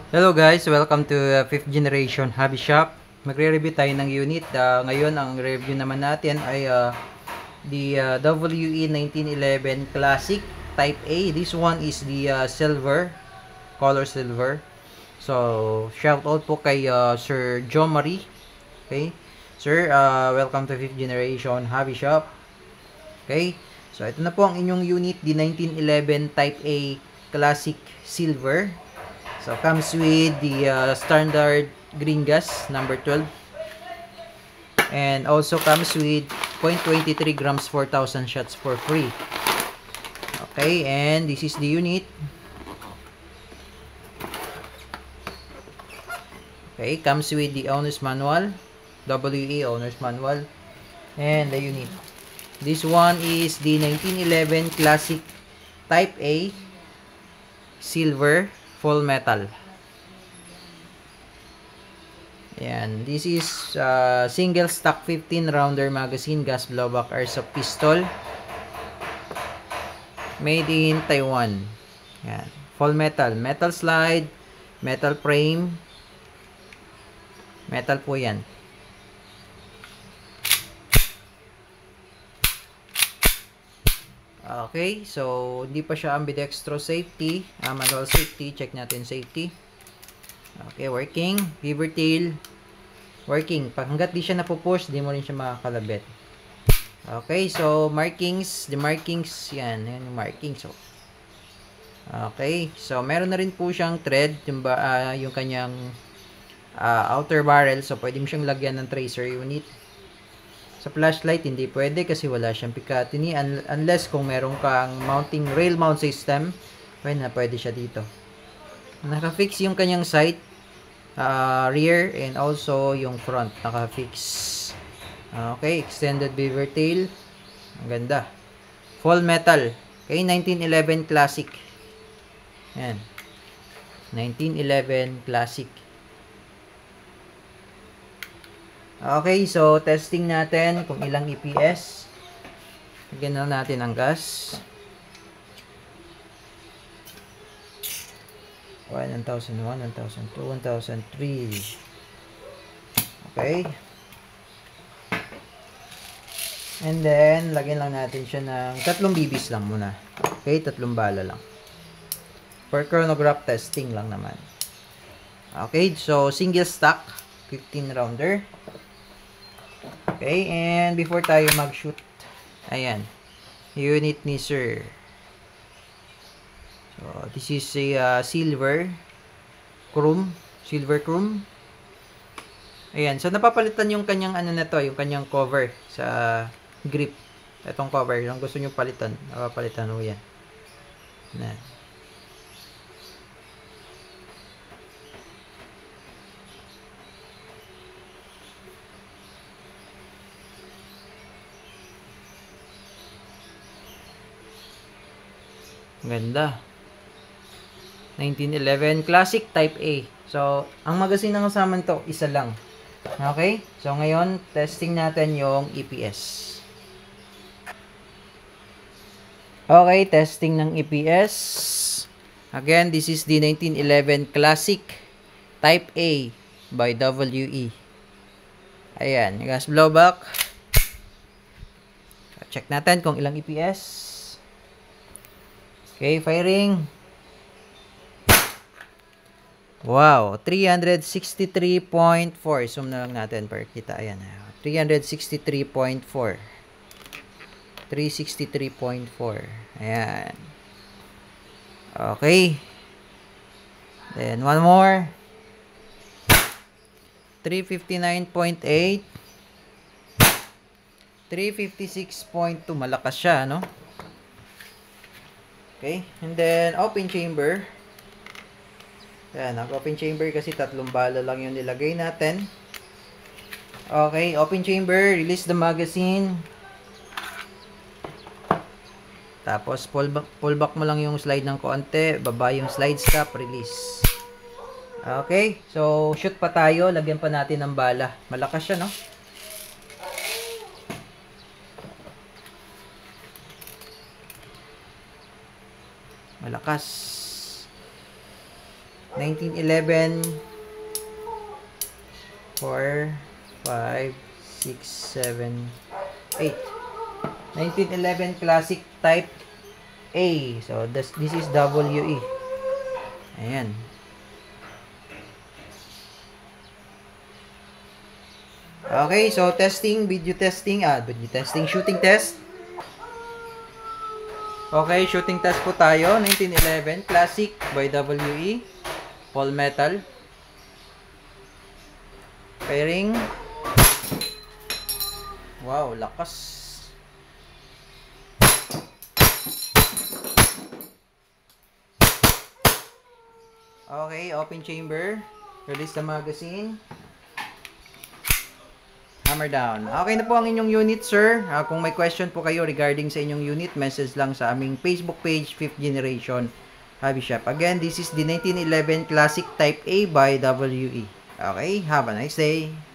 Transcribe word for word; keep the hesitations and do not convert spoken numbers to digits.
Hello guys, welcome to uh, fifth generation hobby shop. Magre-review tayo ng unit. Uh, ngayon ang review naman natin ay uh, the uh, W E nineteen eleven Classic Type A. This one is the uh, silver, color silver. So, shout out po kay uh, Sir John Marie. Okay? Sir, uh, welcome to fifth generation hobby shop. Okay? So, ito na po ang inyong unit, the nineteen eleven Type A Classic Silver. So, comes with the uh, standard green gas, number twelve. And also comes with zero point two three grams, four thousand shots for free. Okay, and this is the unit. Okay, comes with the owner's manual, W E owner's manual, and the unit. This one is the nineteen eleven Classic Type A Silver Full Metal. Ayan. This is uh, single stock fifteen rounder magazine gas blowback airsoft pistol. Made in Taiwan. Ayan. Full metal. Metal slide. Metal frame. Metal po yan. Okay, so hindi pa siya ambidextrous safety, uh, manual safety. Check natin safety. Okay, working. Beaver tail. Working. Pag hanggat di siya napupush, di mo rin siya makakalabit. Okay, so markings. The markings, yan. Yan yung markings. So, okay, so meron na rin po siyang thread. Yung, ba, uh, yung kanyang uh, outer barrel. So, pwede mo siyang lagyan ng tracer unit. Sa flashlight, hindi pwede kasi wala siyang Picatinny. Un unless kung meron kang mounting rail mount system, pwede na pwede siya dito. Naka-fix yung kanyang sight, uh, rear, and also yung front. Naka-fix. Okay, extended beaver tail. Ang ganda. Full metal. Okay, nineteen eleven Classic. Yan. nineteen eleven Classic. Okay, so testing natin kung ilang E P S. Lagyan na natin ang gas. one thousand one, one thousand two, one thousand three. Okay. And then, lagyan lang natin siya ng tatlong B Bs lang muna. Okay, tatlong bala lang. For chronograph testing lang naman. Okay, so single stock, fifteen rounder. Okay, and before tayo mag-shoot, ayan, unit ni Sir. So, this is a uh, silver chrome, silver chrome. Ayan, so napapalitan yung kanyang ano na to, yung kanyang cover sa grip. Itong cover, yung gusto nyo palitan, napapalitan mo yan. Na. Ganda. nineteen eleven Classic Type A. So, ang magazine ng kasama to, isa lang. Okay? So, ngayon, testing natin yung E P S. Okay, testing ng E P S. Again, this is the nineteen eleven Classic Type A by W E. Ayan, gas blowback. Check natin kung ilang E P S. Okay, firing. Wow, three sixty-three point four. Zoom na lang natin para kita. Ayan, three sixty-three point four. three sixty-three point four. Ayan. Okay. Then, one more. three fifty-nine point eight. three fifty-six point two. Malakas siya, no? Okay, and then open chamber. Yan, nag-open chamber kasi tatlong bala lang yung nilagay natin. Okay, open chamber, release the magazine. Tapos pull back, pull back mo lang yung slide ng konti, baba yung slide stop, release. Okay, so shoot pa tayo, lagyan pa natin ng bala. Malakas siya, no? Malakas. nineteen eleven, four, five, six, seven, eight. nineteen eleven Classic Type A. So, this, this is W E. Ayan. Okay, so testing, video testing, ah, video testing, shooting test. Okay, shooting test po tayo. nineteen eleven Classic by W E. All metal. Firing. Wow, lakas. Okay, open chamber. Release the magazine. Hammer down. Okay na po ang inyong unit, sir. Uh, kung may question po kayo regarding sa inyong unit, message lang sa aming Facebook page, fifth Generation Hobby Shop. Again, this is the nineteen eleven Classic Type A by W E. Okay, have a nice day.